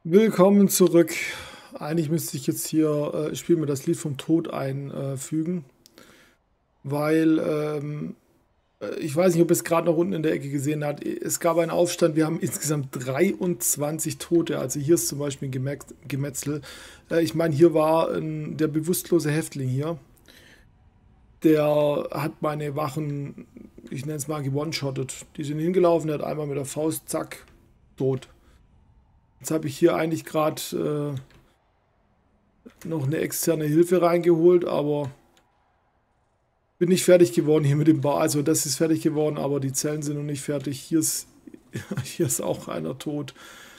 Willkommen zurück. Eigentlich müsste ich jetzt hier, ich spiele mir das Lied vom Tod einfügen, weil ich weiß nicht, ob ihr es gerade noch unten in der Ecke gesehen habt. Es gab einen Aufstand, wir haben insgesamt 23 Tote. Also hier ist zum Beispiel ein Gemetzel. Ich meine, hier war der bewusstlose Häftling hier. Der hat meine Wachen, ich nenne es mal, gewone-shottet. Die sind hingelaufen, der hat einmal mit der Faust, zack, tot. Jetzt habe ich hier eigentlich gerade noch eine externe Hilfe reingeholt, aber bin nicht fertig geworden hier mit dem Bau. Also das ist fertig geworden, aber die Zellen sind noch nicht fertig. Hier ist auch einer tot.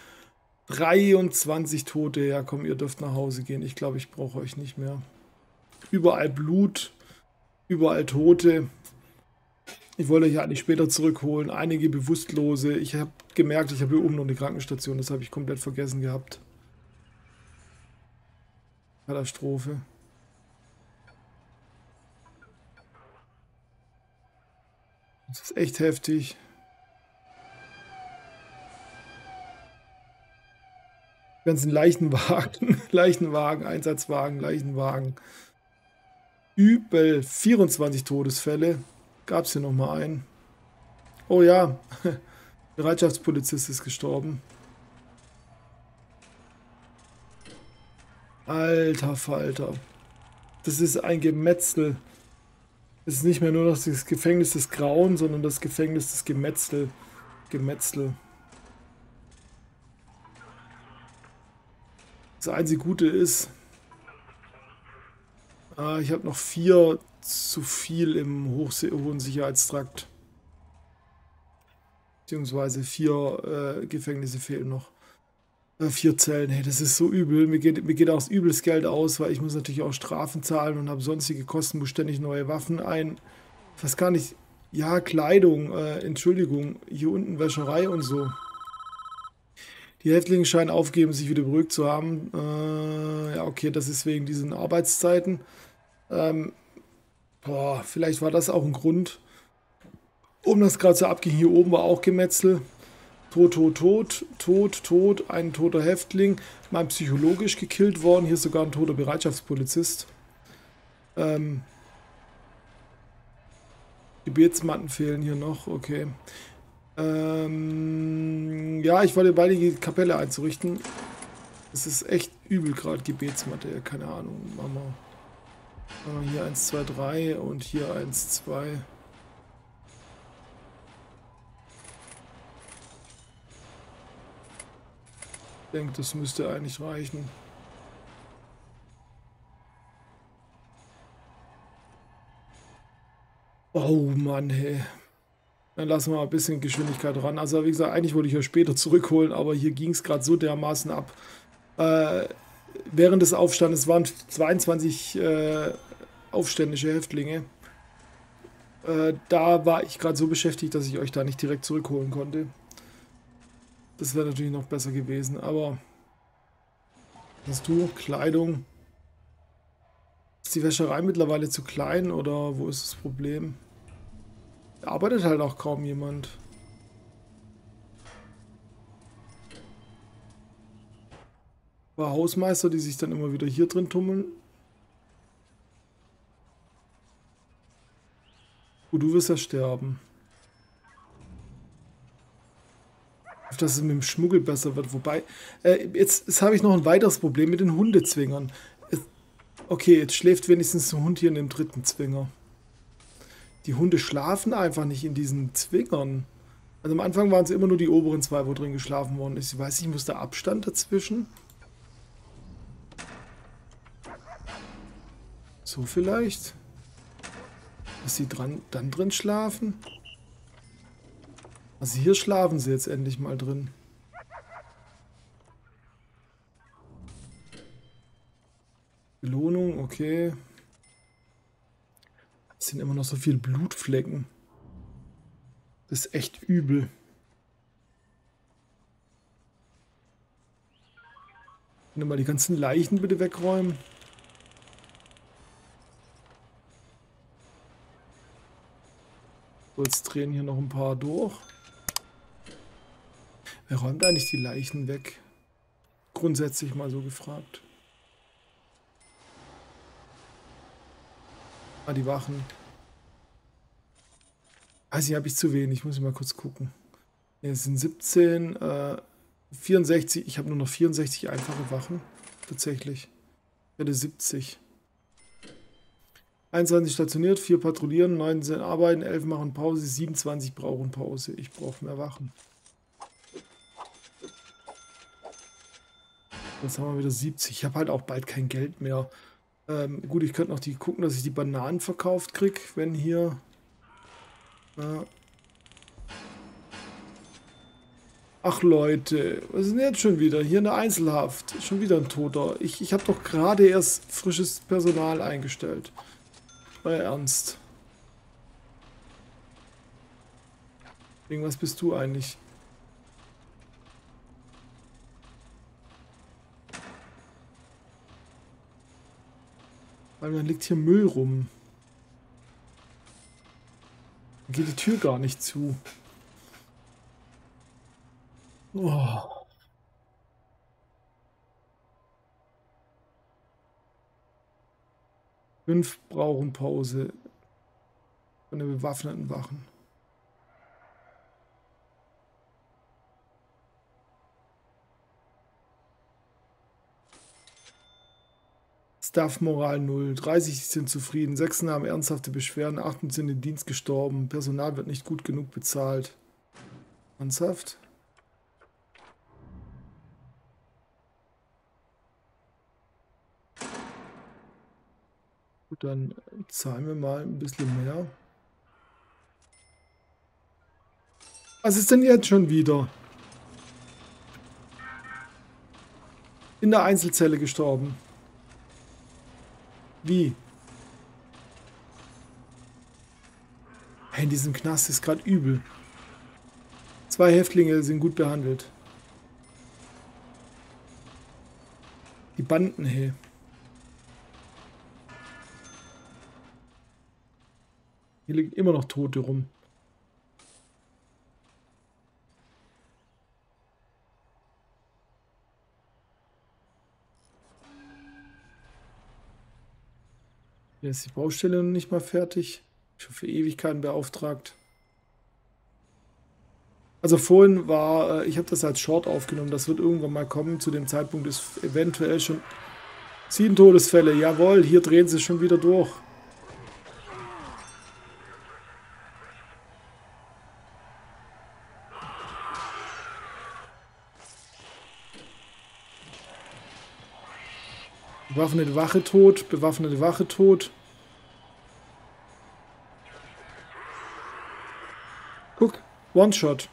23 Tote. Ja, komm, ihr dürft nach Hause gehen. Ich glaube, ich brauche euch nicht mehr. Überall Blut, überall Tote. Ich wollte euch eigentlich später zurückholen. Einige Bewusstlose. Ich habe gemerkt, ich habe hier oben noch eine Krankenstation. Das habe ich komplett vergessen gehabt. Katastrophe. Das ist echt heftig. Die ganzen Leichenwagen, Leichenwagen, Einsatzwagen, Leichenwagen. Übel. 24 Todesfälle. Gab es hier nochmal einen. Oh ja, Bereitschaftspolizist ist gestorben. Alter Falter. Das ist ein Gemetzel. Es ist nicht mehr nur noch das Gefängnis des Grauen, sondern das Gefängnis des Gemetzel. Das einzige Gute ist, ich habe noch 4 zu viel im hohen Sicherheitstrakt. Beziehungsweise 4 Gefängnisse fehlen noch. 4 Zellen, hey, das ist so übel. Mir geht auch das übelst Geld aus, weil ich muss natürlich auch Strafen zahlen und habe sonstige Kosten, muss ständig neue Waffen ein. Ich weiß gar nicht. Ja, Kleidung, Entschuldigung, hier unten Wäscherei und so. Die Häftlinge scheinen aufgeben, sich wieder beruhigt zu haben. Ja, okay, das ist wegen diesen Arbeitszeiten. Ähm, boah, vielleicht war das auch ein Grund, um das gerade so abging. Hier oben war auch Gemetzel. Tot, tot, tot, tot, tot, ein toter Häftling, mal psychologisch gekillt worden. Hier ist sogar ein toter Bereitschaftspolizist. Ähm, Gebetsmatten fehlen hier noch, okay. Ja, ich wollte beide die Kapelle einzurichten. Es ist echt übel gerade, Gebetsmatte, keine Ahnung. Machen wir hier 1, 2, 3 und hier 1, 2. Ich denke, das müsste eigentlich reichen. Oh Mann, hey. Dann lassen wir mal ein bisschen Geschwindigkeit ran. Also wie gesagt, eigentlich wollte ich ja später zurückholen, aber hier ging es gerade so dermaßen ab. Äh, Während des Aufstandes waren 22 aufständische Häftlinge. Da war ich gerade so beschäftigt, dass ich euch da nicht direkt zurückholen konnte. Das wäre natürlich noch besser gewesen, aber hast du Kleidung? Ist die Wäscherei mittlerweile zu klein oder wo ist das Problem? Da arbeitet halt auch kaum jemand. War Hausmeister, die sich dann immer wieder hier drin tummeln. Gut, du wirst ja sterben. Auf dass es mit dem Schmuggel besser wird. Wobei, jetzt habe ich noch ein weiteres Problem mit den Hundezwingern. Okay, jetzt schläft wenigstens ein Hund hier in dem dritten Zwinger. Die Hunde schlafen einfach nicht in diesen Zwingern. Also am Anfang waren es immer nur die oberen 2, wo drin geschlafen worden ist. Ich weiß nicht, muss da Abstand dazwischen? So vielleicht? Dass sie dann drin schlafen? Also hier schlafen sie jetzt endlich mal drin. Belohnung, okay. Es sind immer noch so viele Blutflecken. Das ist echt übel. Können wir mal die ganzen Leichen bitte wegräumen? So, jetzt drehen hier noch ein paar durch. Wer räumt eigentlich die Leichen weg? Grundsätzlich mal so gefragt. Ah, die Wachen. Weiß ich, habe ich zu wenig. Muss ich mal kurz gucken. Ne, es sind 17, 64. Ich habe nur noch 64 einfache Wachen. Tatsächlich. Ich hätte 70. 21 stationiert, 4 patrouillieren, 19 arbeiten, 11 machen Pause, 27 brauchen Pause. Ich brauche mehr Wachen. Jetzt haben wir wieder 70. Ich habe halt auch bald kein Geld mehr. Gut, ich könnte noch gucken, dass ich die Bananen verkauft kriege, wenn hier... Ach Leute, was ist denn jetzt schon wieder? Hier eine Einzelhaft. Schon wieder ein Toter. Ich habe doch gerade erst frisches Personal eingestellt. Euer Ernst. Irgendwas bist du eigentlich? Weil dann liegt hier Müll rum. Dann geht die Tür gar nicht zu. Oh. Fünf brauchen Pause von den bewaffneten Wachen. Staff-Moral 0. 30 sind zufrieden. 6 haben ernsthafte Beschwerden. 8 sind im Dienst gestorben. Personal wird nicht gut genug bezahlt. Ernsthaft? Gut, dann zahlen wir mal ein bisschen mehr. Was ist denn jetzt schon wieder? In der Einzelzelle gestorben. Wie? Hey, in diesem Knast ist gerade übel. 2 Häftlinge sind gut behandelt. Die Banden, hey. Hier liegen immer noch Tote rum. Hier ist die Baustelle noch nicht mal fertig. Schon für Ewigkeiten beauftragt. Also vorhin war, ich habe das als Short aufgenommen. Das wird irgendwann mal kommen. Zu dem Zeitpunkt ist eventuell schon 7 Todesfälle. Jawohl, hier drehen sie schon wieder durch. Bewaffnete Wache tot, bewaffnete Wache tot. Guck, One-Shot.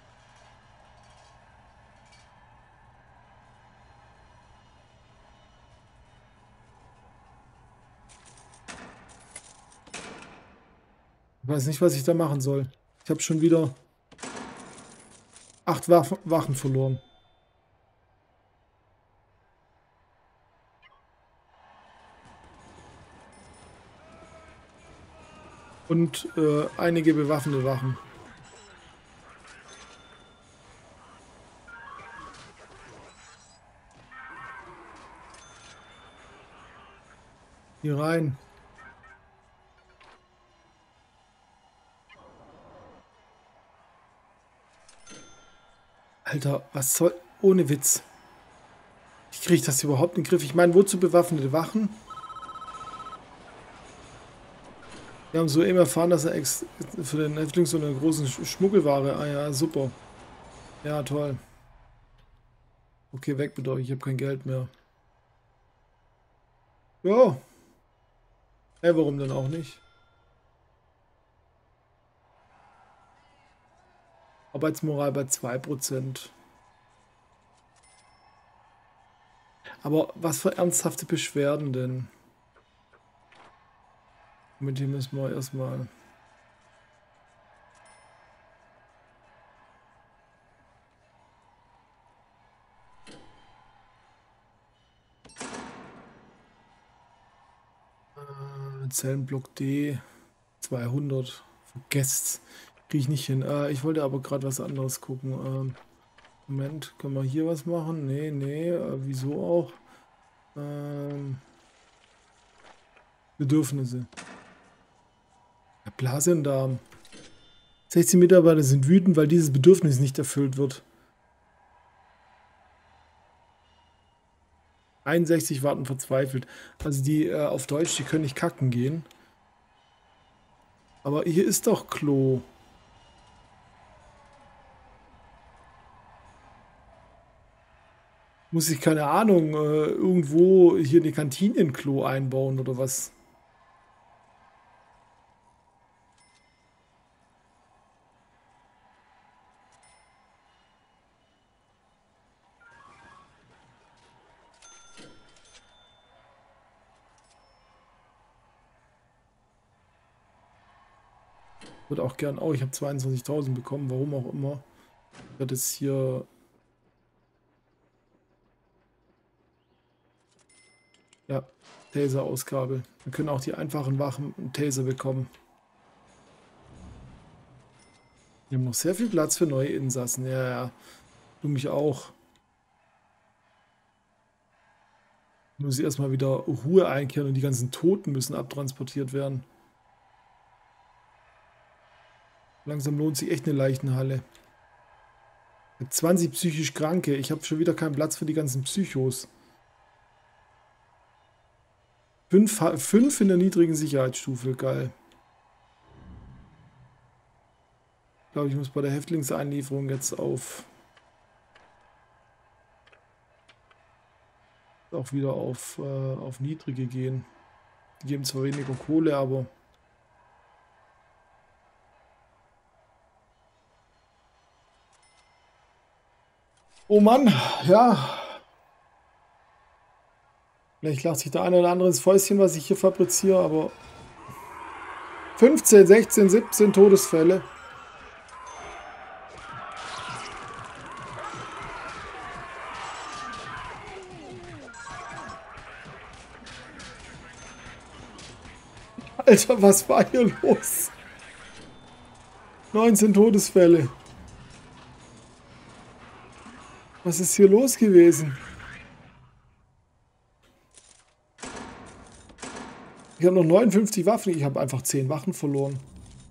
Ich weiß nicht, was ich da machen soll. Ich habe schon wieder 8 Wachen verloren. Und einige bewaffnete Wachen. Hier rein. Alter, was soll... Ohne Witz. Ich kriege das überhaupt in den Griff. Ich meine, wozu bewaffnete Wachen? Wir haben soeben erfahren, dass er für den Häftling so eine große Schmuggelware... Ah ja, super. Ja, toll. Okay, weg mit euch. Ich habe kein Geld mehr. Ja. Hey, warum denn auch nicht? Arbeitsmoral bei 2%. Aber was für ernsthafte Beschwerden denn? Mit dem müssen wir erstmal... Zellenblock D 200. Vergesst's. Kriege ich nicht hin. Ich wollte aber gerade was anderes gucken. Moment, können wir hier was machen? Nee, nee, wieso auch? Bedürfnisse. Ja, Blasendarm. 16 Mitarbeiter sind wütend, weil dieses Bedürfnis nicht erfüllt wird. 61 warten verzweifelt. Also die auf Deutsch, die können nicht kacken gehen. Aber hier ist doch Klo. Muss ich, keine Ahnung, irgendwo hier eine Kantine in Klo einbauen oder was? Würde auch gern. Oh, ich habe 22.000 bekommen, warum auch immer. Ich werde jetzt hier. Ja, Taser-Ausgabe. Wir können auch die einfachen Wachen einen Taser bekommen. Wir haben noch sehr viel Platz für neue Insassen. Ja, ja. Du mich auch. Muss ich erstmal wieder Ruhe einkehren und die ganzen Toten müssen abtransportiert werden. Langsam lohnt sich echt eine Leichenhalle. 20 psychisch Kranke. Ich habe schon wieder keinen Platz für die ganzen Psychos. 5 in der niedrigen Sicherheitsstufe. Geil. Ich glaube, ich muss bei der Häftlingseinlieferung jetzt auch wieder auf niedrige gehen. Die geben zwar weniger Kohle, aber oh Mann, ja. Vielleicht lacht sich der eine oder andere ins Fäustchen, was ich hier fabriziere, aber 15, 16, 17 Todesfälle. Alter, was war hier los? 19 Todesfälle. Was ist hier los gewesen? Ich habe noch 59 Waffen. Ich habe einfach 10 Wachen verloren.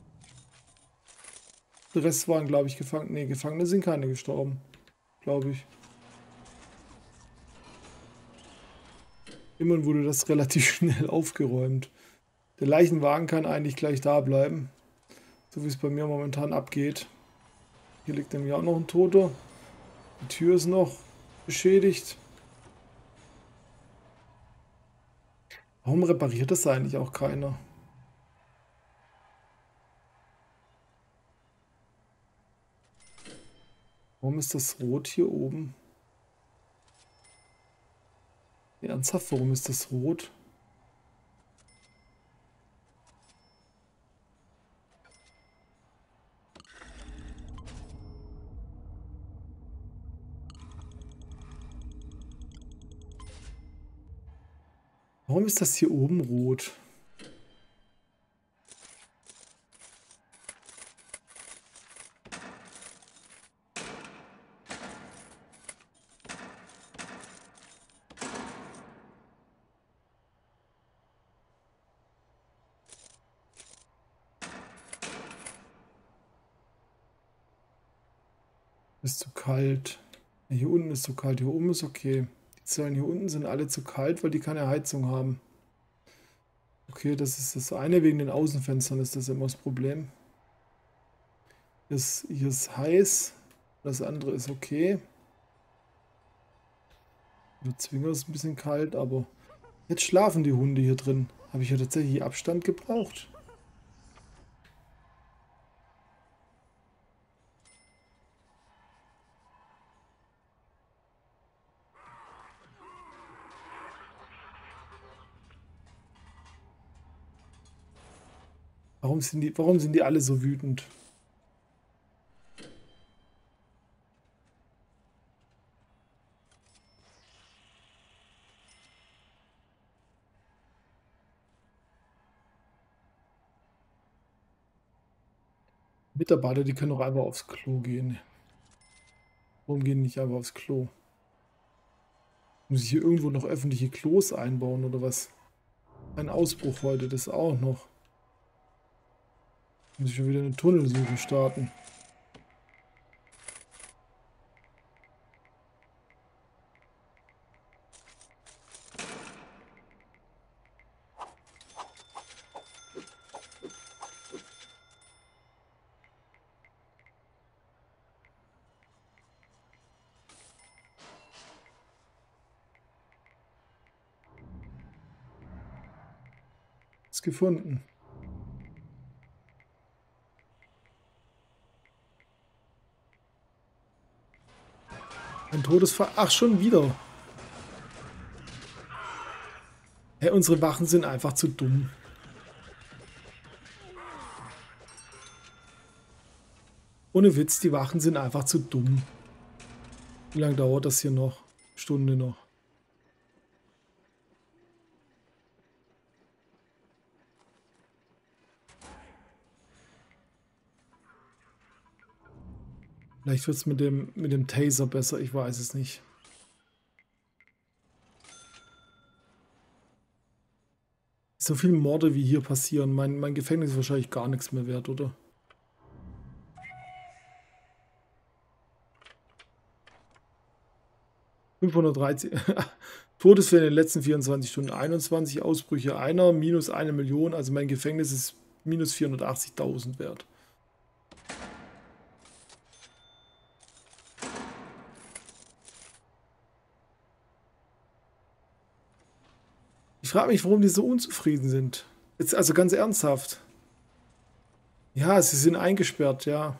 Der Rest waren, glaube ich, Gefangene. Ne, Gefangene sind keine gestorben. Glaube ich. Immerhin wurde das relativ schnell aufgeräumt. Der Leichenwagen kann eigentlich gleich da bleiben. So wie es bei mir momentan abgeht. Hier liegt nämlich auch noch ein Toter. Die Tür ist noch beschädigt. Warum repariert das eigentlich auch keiner? Warum ist das rot hier oben? Ernsthaft, warum ist das rot? Warum ist das hier oben rot? Ist zu kalt. Hier unten ist zu kalt, hier oben ist okay. Die Zellen hier unten sind alle zu kalt, weil die keine Heizung haben. Okay, das ist das eine. Wegen den Außenfenstern ist das immer das Problem. Hier ist heiß. Das andere ist okay. Der Zwinger ist ein bisschen kalt, aber jetzt schlafen die Hunde hier drin. Habe ich ja tatsächlich Abstand gebraucht. Warum sind die alle so wütend? Mitarbeiter, die können doch einfach aufs Klo gehen. Warum gehen die nicht einfach aufs Klo? Muss ich hier irgendwo noch öffentliche Klos einbauen oder was? Ein Ausbruch heute, das auch noch. Muss ich schon wieder eine Tunnelsuche starten. Ist gefunden. Ein Todesfall. Ach, schon wieder. Hä, unsere Wachen sind einfach zu dumm. Ohne Witz, die Wachen sind einfach zu dumm. Wie lange dauert das hier noch? Stunde noch. Vielleicht wird es mit dem Taser besser, ich weiß es nicht. So viele Morde wie hier passieren. Mein Gefängnis ist wahrscheinlich gar nichts mehr wert, oder? ...513... Todesfälle in den letzten 24 Stunden. 21 Ausbrüche, einer, minus 1 Million. Also mein Gefängnis ist minus 480.000 wert. Ich frage mich, warum die so unzufrieden sind. Jetzt also ganz ernsthaft. Ja, sie sind eingesperrt, ja.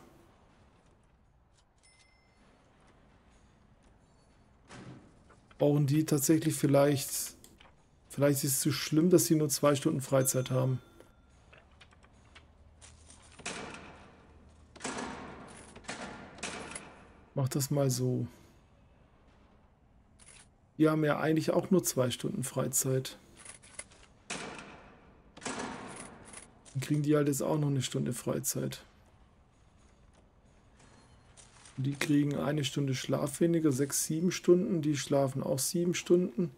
Brauchen die tatsächlich vielleicht... Vielleicht ist es zu schlimm, dass sie nur 2 Stunden Freizeit haben. Mach das mal so. Die haben ja eigentlich auch nur 2 Stunden Freizeit. Dann kriegen die halt jetzt auch noch eine Stunde Freizeit. Und die kriegen 1 Stunde Schlaf weniger, 6, 7 Stunden. Die schlafen auch 7 Stunden.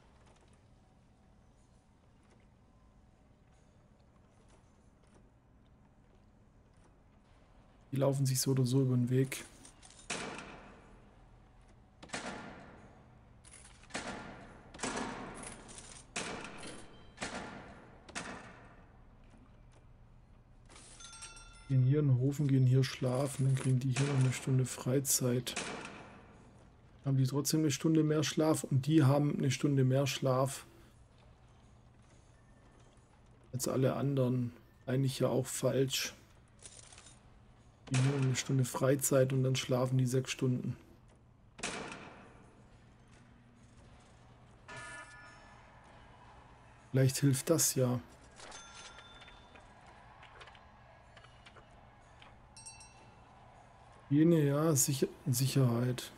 Die laufen sich so oder so über den Weg. Gehen hier in den Hofen, gehen hier schlafen, dann kriegen die hier noch eine Stunde Freizeit. Haben die trotzdem eine Stunde mehr Schlaf und die haben eine Stunde mehr Schlaf als alle anderen. Eigentlich ja auch falsch. Die haben eine Stunde Freizeit und dann schlafen die 6 Stunden. Vielleicht hilft das ja. Jene, ja, Sicherheit.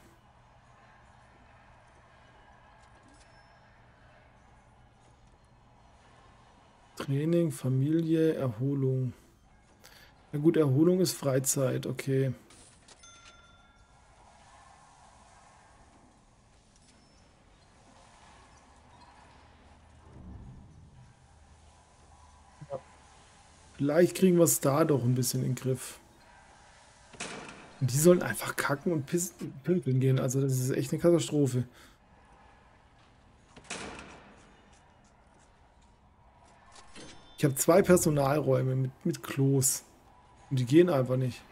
Training, Familie, Erholung. Na gut, Erholung ist Freizeit, okay. Vielleicht kriegen wir es da doch ein bisschen in den Griff. Und die sollen einfach kacken und pimpeln gehen. Also das ist echt eine Katastrophe. Ich habe 2 Personalräume mit Klos. Und die gehen einfach nicht.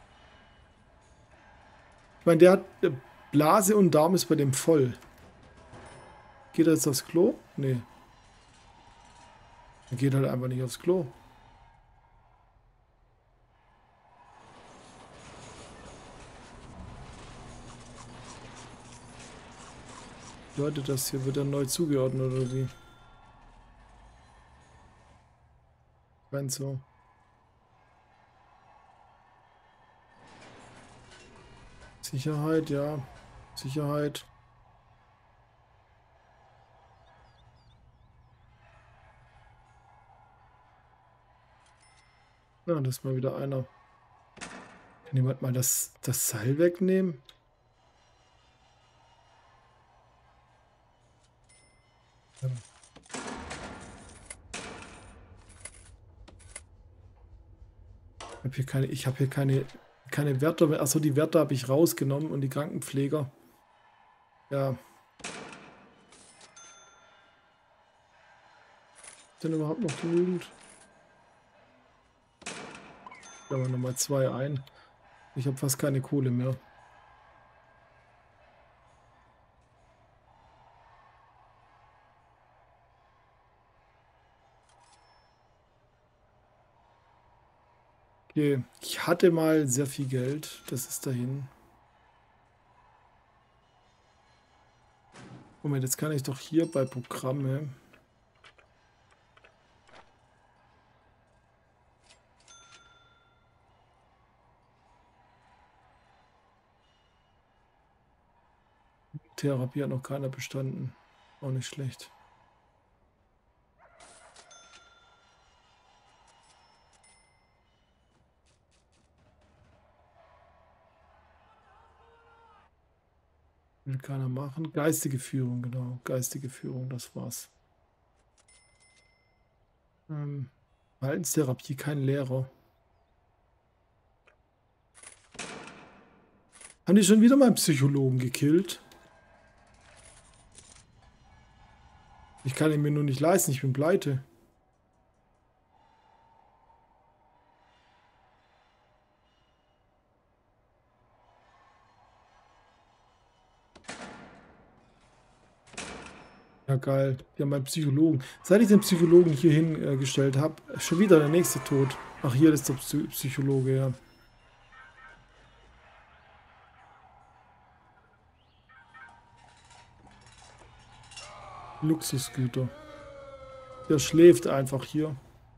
Ich meine, der hat Blase und Darm ist bei dem voll. Geht er jetzt aufs Klo? Nee. Er geht halt einfach nicht aufs Klo. Bedeutet das hier? Wird er neu zugeordnet oder wie? Scheint so. Sicherheit, ja. Sicherheit. Na, das ist mal wieder einer. Kann jemand mal das Seil wegnehmen? Ja. Ich habe hier keine Wärter mehr. Achso, die Wärter habe ich rausgenommen und die Krankenpfleger. Ja. Ist denn überhaupt noch genügend? Stellen wir nochmal 2 ein. Ich habe fast keine Kohle mehr. Okay, ich hatte mal sehr viel Geld. Das ist dahin. Moment, jetzt kann ich doch hier bei Programme. Therapie hat noch keiner bestanden. Auch nicht schlecht. Will keiner machen. Geistige Führung, genau. Geistige Führung, das war's. Verhaltenstherapie, kein Lehrer. Haben die schon wieder meinen Psychologen gekillt? Ich kann ihn mir nur nicht leisten, ich bin pleite. Ja, geil. Ja, mein Psychologen. Seit ich den Psychologen hier hingestellt habe, schon wieder der nächste Tod. Ach, hier ist der Psychologe, ja. Luxusgüter. Der schläft einfach hier.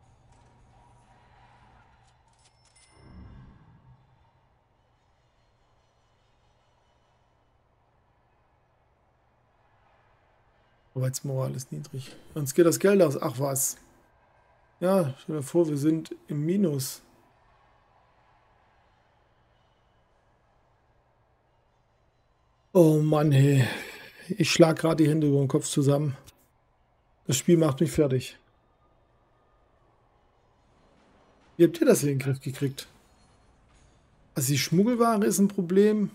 Arbeitsmoral ist niedrig. Uns geht das Geld aus. Ach was. Ja, stell dir vor, wir sind im Minus. Oh Mann, hey. Ich schlage gerade die Hände über den Kopf zusammen. Das Spiel macht mich fertig. Wie habt ihr das hier in den Griff gekriegt? Also die Schmuggelware ist ein Problem.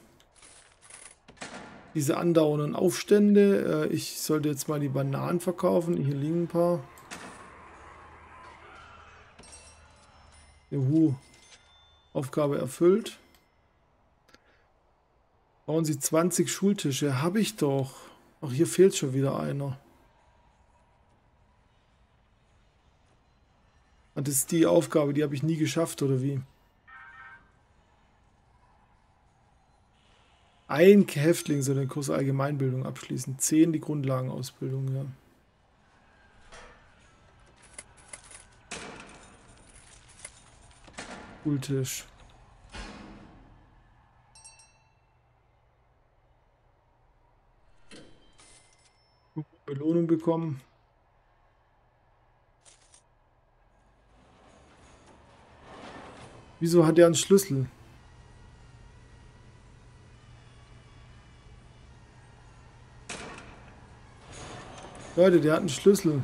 Diese andauernden Aufstände. Ich sollte jetzt mal die Bananen verkaufen. Hier liegen ein paar. Juhu. Aufgabe erfüllt. Bauen Sie 20 Schultische. Habe ich doch. Ach, hier fehlt schon wieder einer. Und das ist die Aufgabe, die habe ich nie geschafft, oder wie? Ein Häftling soll den Kurs Allgemeinbildung abschließen. 10 die Grundlagenausbildung, ja. Schultisch. Belohnung bekommen. Wieso hat er einen Schlüssel? Leute, der hat einen Schlüssel.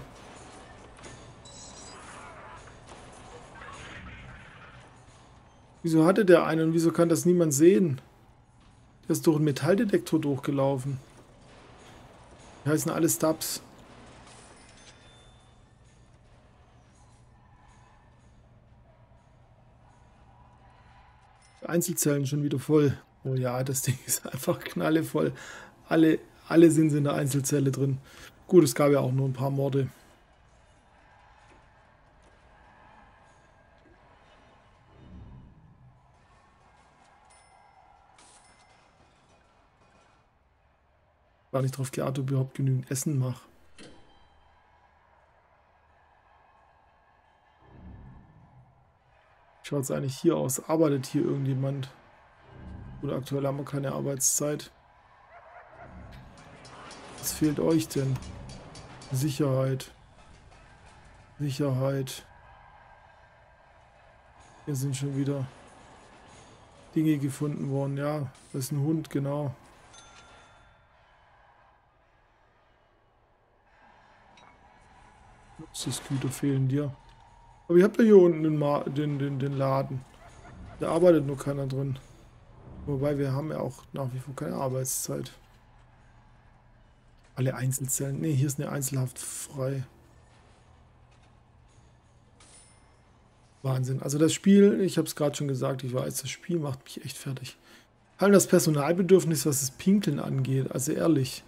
Wieso hatte der einen und wieso kann das niemand sehen? Der ist durch einen Metalldetektor durchgelaufen. Die heißen alle Stubs. Einzelzellen schon wieder voll. Oh ja, das Ding ist einfach knallevoll. Alle sind in der Einzelzelle drin. Gut, es gab ja auch nur ein paar Morde. War nicht drauf geachtet, ob ich überhaupt genügend Essen mache. Schaut es eigentlich hier aus? Arbeitet hier irgendjemand? Oder aktuell haben wir keine Arbeitszeit. Was fehlt euch denn? Sicherheit. Sicherheit. Hier sind schon wieder Dinge gefunden worden. Ja, das ist ein Hund, genau. Luxusgüter fehlen dir. Aber ihr habt ja hier unten den Laden. Da arbeitet nur keiner drin. Wobei wir haben ja auch nach wie vor keine Arbeitszeit. Alle Einzelzellen. Ne, hier ist eine Einzelhaft frei. Wahnsinn. Also das Spiel, ich habe es gerade schon gesagt, ich weiß, das Spiel macht mich echt fertig. Vor allem das Personalbedürfnis, was das Pinkeln angeht. Also ehrlich.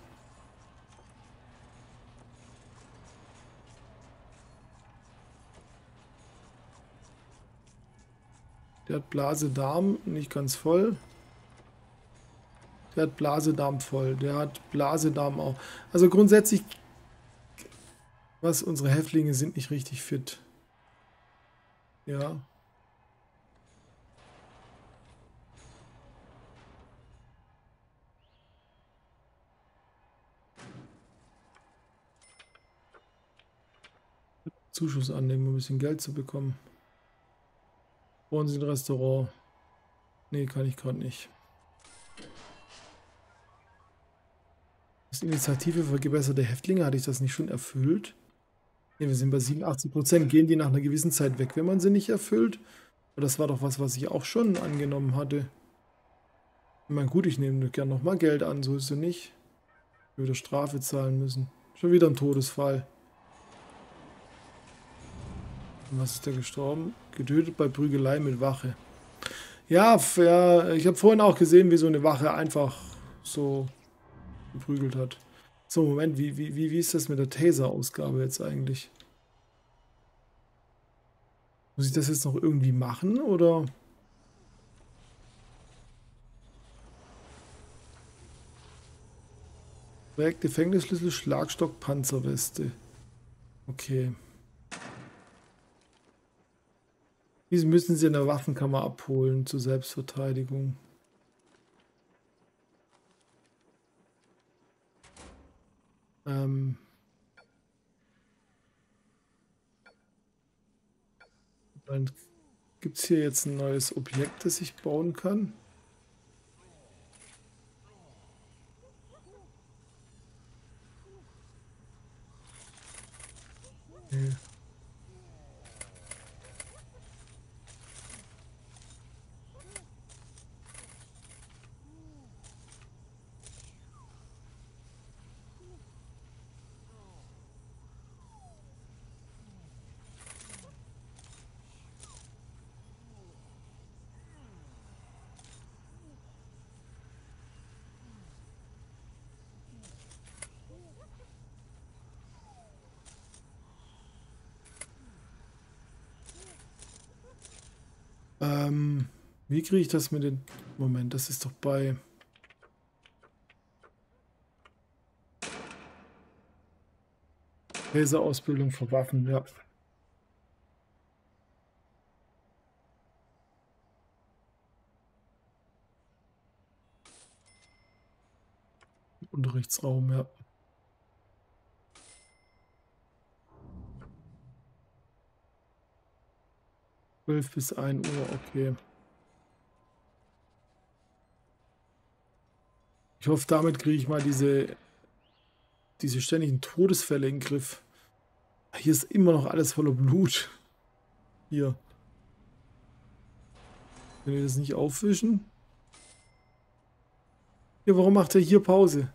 Der hat Blase-Darm nicht ganz voll. Der hat Blase-Darm voll. Der hat Blase-Darm auch. Also grundsätzlich, was unsere Häftlinge sind nicht richtig fit. Ja. Zuschuss annehmen, um ein bisschen Geld zu bekommen. Wollen Sie ein Restaurant? Nee, kann ich gerade nicht. Das Initiative für gebesserte Häftlinge, hatte ich das nicht schon erfüllt? Ne, wir sind bei 87%. Gehen die nach einer gewissen Zeit weg, wenn man sie nicht erfüllt? Aber das war doch was, was ich auch schon angenommen hatte. Ich meine, gut, ich nehme gerne nochmal Geld an, so ist es nicht. Ich würde Strafe zahlen müssen. Schon wieder ein Todesfall. Und was ist der gestorben? Getötet bei Prügelei mit Wache. Ja, ja, ich habe vorhin auch gesehen, wie so eine Wache einfach so geprügelt hat. So, Moment, wie ist das mit der Taser-Ausgabe jetzt eigentlich? Muss ich das jetzt noch irgendwie machen, oder? Projekt Gefängnisschlüssel, Schlagstock, Panzerweste. Okay. Diese müssen Sie in der Waffenkammer abholen zur Selbstverteidigung. Dann gibt es hier jetzt ein neues Objekt, das ich bauen kann. Okay. Wie kriege ich das mit den... Moment, das ist doch bei... Laserausbildung für Waffen, ja. Unterrichtsraum, ja. 12 bis 1 Uhr, okay. Ich hoffe, damit kriege ich mal diese ständigen Todesfälle in den Griff. Hier ist immer noch alles voller Blut. Hier. Können wir das nicht aufwischen? Ja, warum macht er hier Pause?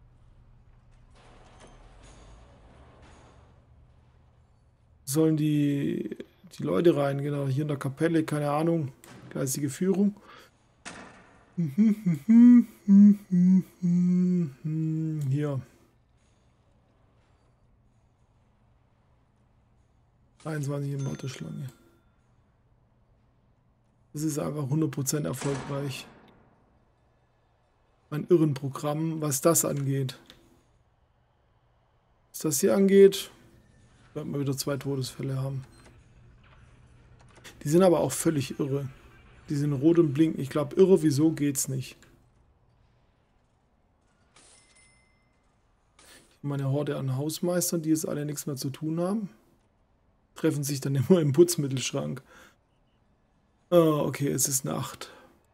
Sollen die Leute rein? Genau, hier in der Kapelle, keine Ahnung. Geistige Führung. Hier. 21 in Warteschlange. Das ist einfach 100% erfolgreich. Mein Irrenprogramm, was das angeht. Was das hier angeht, werden wir wieder 2 Todesfälle haben. Die sind aber auch völlig irre. Die sind rot und blinken. Ich glaube, irre, wieso geht's nicht? Meine Horde an Hausmeistern, die jetzt alle nichts mehr zu tun haben, treffen sich dann immer im Putzmittelschrank. Ah, okay, es ist Nacht.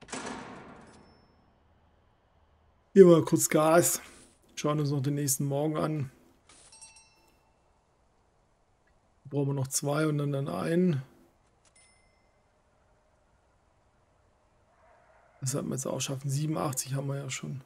Hier mal kurz Gas. Schauen uns noch den nächsten Morgen an. Brauchen wir noch 2 und dann einen. Das sollten wir jetzt auch schaffen. 87 haben wir ja schon.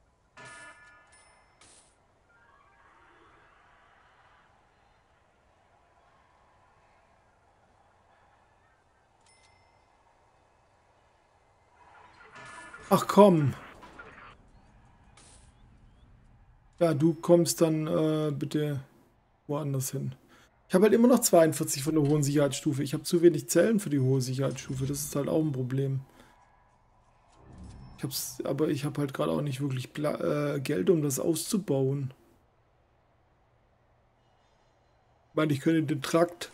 Ach komm. Ja, du kommst dann bitte woanders hin. Ich habe halt immer noch 42 von der hohen Sicherheitsstufe. Ich habe zu wenig Zellen für die hohe Sicherheitsstufe. Das ist halt auch ein Problem. Aber ich habe halt gerade auch nicht wirklich Geld, um das auszubauen. Ich meine, ich könnte den Trakt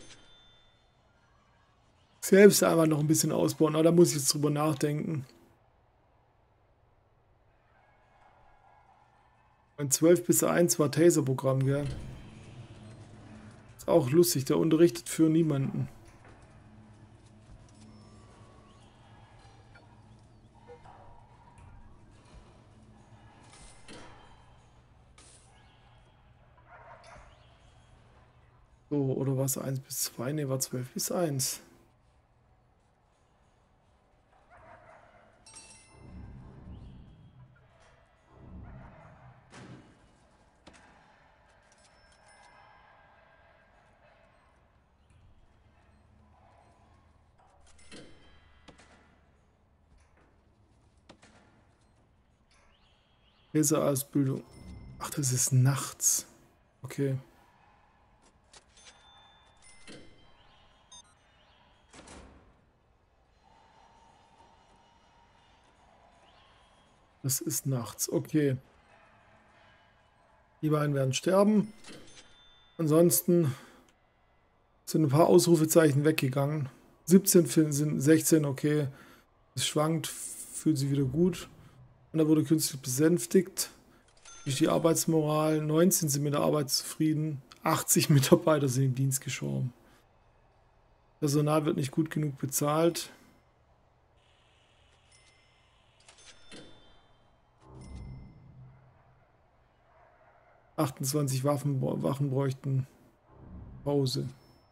selbst einfach noch ein bisschen ausbauen, aber da muss ich jetzt drüber nachdenken. Mein 12/1 war Taser-Programm, gell? Ist auch lustig, der unterrichtet für niemanden. So, oder war es 1/2? Ne, war 12/1. Leserausbildung. Ach, das ist nachts. Okay. Das ist nachts. Okay. Die beiden werden sterben. Ansonsten sind ein paar Ausrufezeichen weggegangen. 17 sind 16, okay. Es schwankt, fühlt sich wieder gut. Und da wurde künstlich besänftigt. Durch die Arbeitsmoral. 19 sind mit der Arbeit zufrieden. 80 Mitarbeiter sind im Dienst gestorben. Personal wird nicht gut genug bezahlt. ...28 Wachen bräuchten Pause.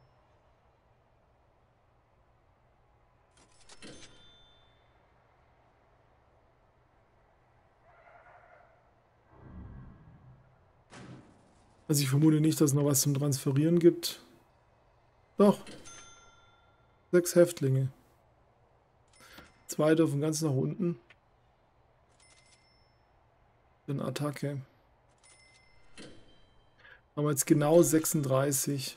Also ich vermute nicht, dass es noch was zum Transferieren gibt. Doch. 6 Häftlinge. 2 dürfen ganz nach unten. Für eine Attacke. Haben wir jetzt genau 36.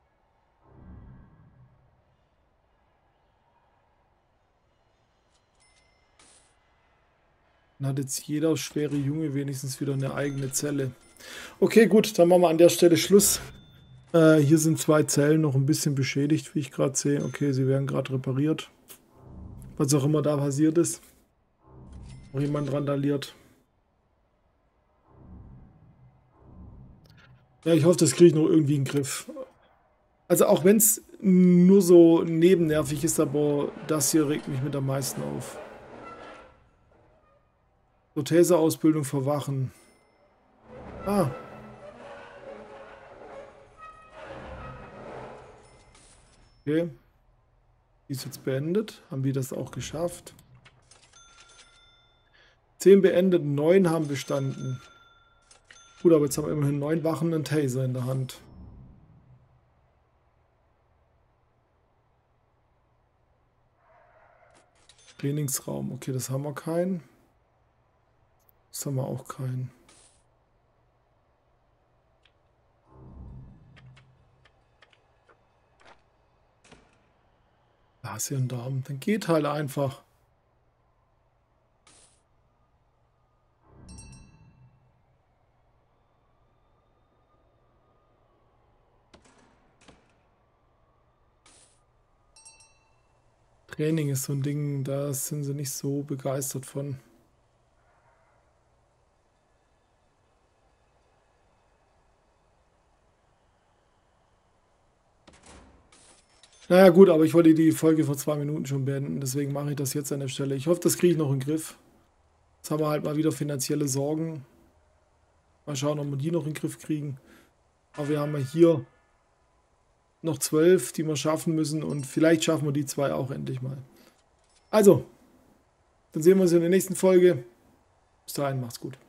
Dann hat jetzt jeder schwere Junge wenigstens wieder eine eigene Zelle. Okay, gut, dann machen wir an der Stelle Schluss. Hier sind 2 Zellen noch ein bisschen beschädigt, wie ich gerade sehe. Okay, sie werden gerade repariert. Was auch immer da passiert ist. Noch jemand randaliert. Ja, ich hoffe, das kriege ich noch irgendwie in den Griff. Also auch wenn es nur so nebennervig ist, aber das hier regt mich mit am meisten auf. So, Taser-Ausbildung für Wachen. Ah. Okay. Die ist jetzt beendet. Haben wir das auch geschafft? 10 beendet, 9 haben bestanden. Gut, aber jetzt haben wir immerhin 9 Wachen und einen Taser in der Hand. Trainingsraum. Okay, das haben wir keinen. Das haben wir auch keinen. Da ist hier ein Darm. Dann geht halt einfach. Training ist so ein Ding, da sind sie nicht so begeistert von. Naja gut, aber ich wollte die Folge vor 2 Minuten schon beenden, deswegen mache ich das jetzt an der Stelle. Ich hoffe, das kriege ich noch in den Griff. Jetzt haben wir halt mal wieder finanzielle Sorgen. Mal schauen, ob wir die noch in den Griff kriegen. Aber wir haben ja hier noch 12, die wir schaffen müssen und vielleicht schaffen wir die 2 auch endlich mal. Also, dann sehen wir uns in der nächsten Folge. Bis dahin, macht's gut.